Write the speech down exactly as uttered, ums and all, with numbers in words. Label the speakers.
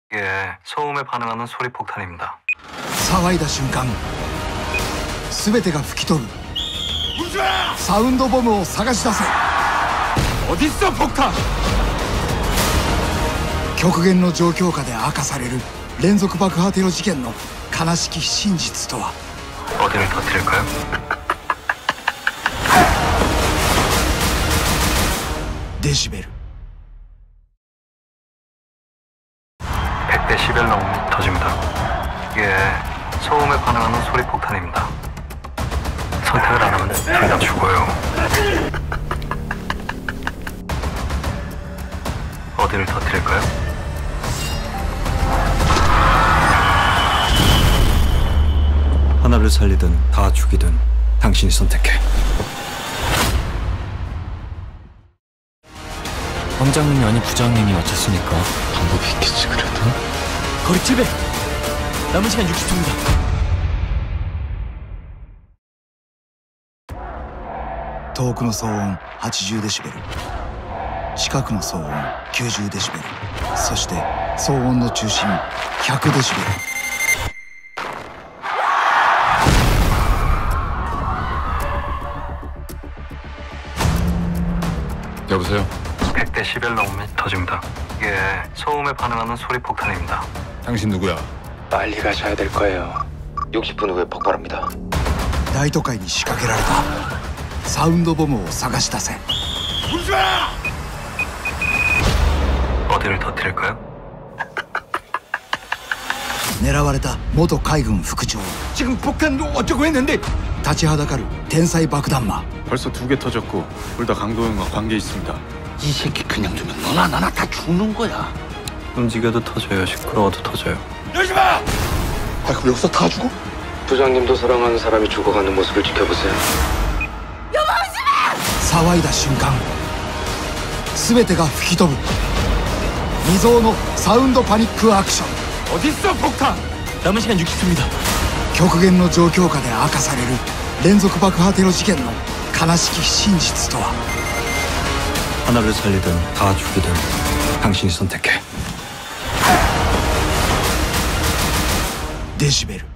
Speaker 1: 이게 소음에 반응하는 소리 폭탄입니다.
Speaker 2: 騒いだ瞬間全てが吹き飛ぶサウンドボムを探し出せ
Speaker 3: 어딨어 폭탄!
Speaker 2: 極限の状況下で明かされる連続爆破テロ事件の悲しき真実とは
Speaker 1: 어디를 터뜨릴까요?
Speaker 2: 데시벨
Speaker 1: 백 데시벨 넘으면 터집니다. 이게 소음에 반응하는 소리 폭탄입니다. 선택을 안 하면 둘 다 죽어요. 어디를 터뜨릴까요?
Speaker 4: 하나를 살리든 다 죽이든 당신이 선택해.
Speaker 5: 황장님이 아닌 부장님이 어쨌습니까? 방법이 있겠지 그래도? 거리 칠백! 남은 시간 육십 초입니다.
Speaker 2: 遠くの騒音はちじゅうデシベル近くの騒音きゅうじゅうデシベルそして騒音の中心ひゃくデシベル
Speaker 3: 여보세요?
Speaker 1: 백 데시벨 넘으면 터집니다. 이게 소음에 반응하는 소리 폭탄입니다.
Speaker 3: 당신 누구야?
Speaker 6: 빨리 가셔야 될 거예요. 육십 분 후에 폭발합니다.
Speaker 2: 大都会に仕掛けられたサウンドボムを探し出せ
Speaker 1: 어디를 터뜨릴까요?
Speaker 2: 狙われた元海軍副長
Speaker 3: 지금 폭탄 어쩌고 했는데
Speaker 2: 立ちはだかる天才爆弾魔
Speaker 3: 벌써 두 개 터졌고 둘 다 강도형과 관계 있습니다.
Speaker 6: 이 새끼 그냥 두면 너나 나나 다 죽는 거야.
Speaker 1: 움직여도 터져요. 시끄러워도 터져요.
Speaker 3: 열지마!
Speaker 6: 아 그럼 여기서 다 죽어? 부장님도 사랑하는 사람이 죽어가는 모습을 지켜보세요.
Speaker 2: 騒いだ瞬間全てが吹き飛ぶ未曾有のサウンドパニックアクション
Speaker 3: 어딨어 폭탄!
Speaker 5: 남은 시간 육십 초입니다.
Speaker 2: 極限の状況下で明かされる連続爆破テロ事件の悲しき真実とは
Speaker 4: 하나를 살리든 다 죽이든 당신이 선택해.
Speaker 2: デシベル